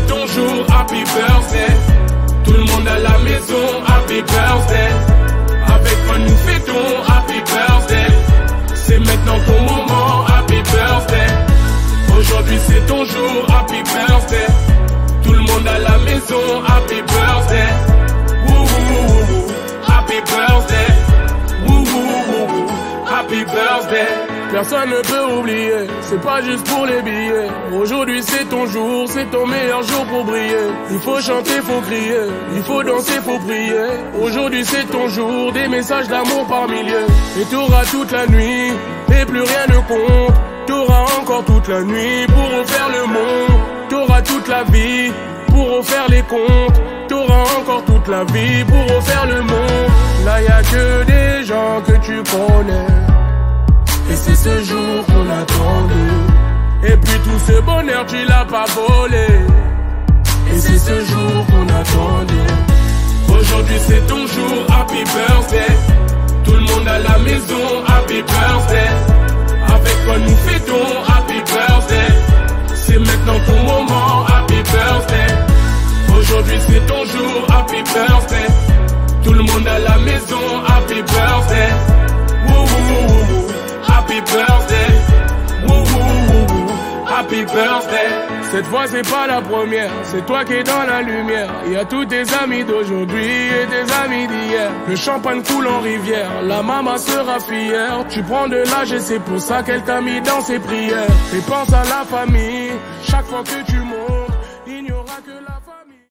ton jour, happy birthday. Tout le monde à la maison, happy birthday. Avec moi nous fêtons, happy birthday. C'est maintenant ton moment, happy birthday. Aujourd'hui c'est ton jour, happy birthday. Tout le monde à la maison, happy birthday. Woo woo woo woo, happy birthday. Woo woo woo woo, happy birthday. Personne ne peut oublier, c'est pas juste pour les billets. Aujourd'hui c'est ton jour, c'est ton meilleur jour pour briller. Il faut chanter, faut crier, il faut danser, faut prier. Aujourd'hui c'est ton jour, des messages d'amour par milliers. Et t'auras toute la nuit, et plus rien ne compte. T'auras encore toute la nuit pour refaire le monde. T'auras toute la vie pour refaire les comptes. T'auras encore toute la vie pour refaire le monde. Là y'a que des gens que tu connais. Et c'est ce jour qu'on attendait. Et puis tout ce bonheur tu l'as pas volé. Et c'est ce jour qu'on attendait. Aujourd'hui c'est ton jour, happy birthday. Tout le monde à la maison, happy birthday. Avec toi nous fêtons, happy birthday. C'est maintenant ton moment, happy birthday. Aujourd'hui c'est ton jour, happy birthday. Tout le monde à la maison, happy birthday. Woo woo woo woo, happy birthday. Woo woo woo woo, happy birthday. Cette fois c'est pas la première, c'est toi qui es dans la lumière. Il y a tous tes amis d'aujourd'hui et tes amis d'hier. Le champagne coule en rivière, la maman sera fière. Tu prends de l'âge et c'est pour ça qu'elle t'a mis dans ses prières. Et pense à la famille, chaque fois que tu montes, il n'y aura que la famille.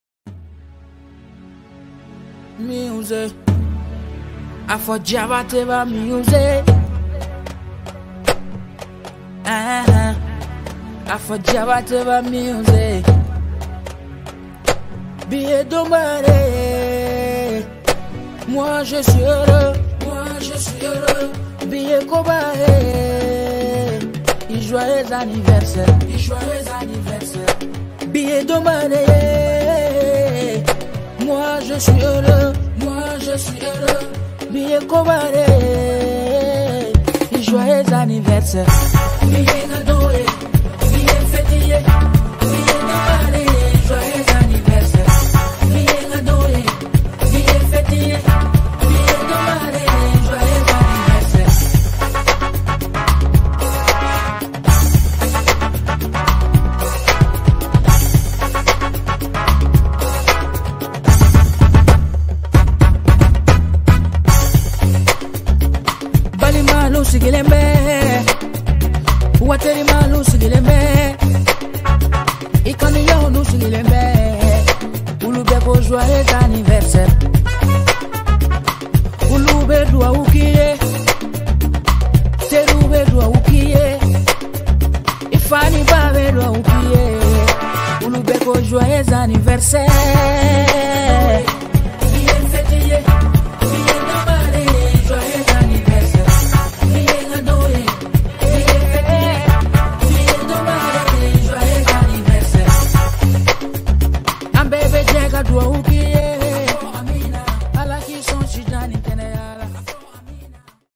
Music, I forget about music. I forget about music. Billet d'Ombaré, moi je suis heureux, moi je suis heureux. Billet Kobaré, et joyeux anniversaire, et joyeux anniversaire. Billet d'Ombaré, moi je suis heureux, moi je suis heureux. Billet Kobaré, et joyeux anniversaire. Billet Nadoré, billet fêtier, billet Nadoré, joyeux anniversaire. Billet Nadoré, billet fêtier, billet Nadoré, joyeux anniversaire. Balimalu sigilembe, Waterimalu sigilembe, Ikaniyahu sigilembe, Ulubeko joyeux anniversaire. Ulube dua ukiye, Terube dua ukiye, Ifani babe dua ukiye, Ulubeko joyeux anniversaire.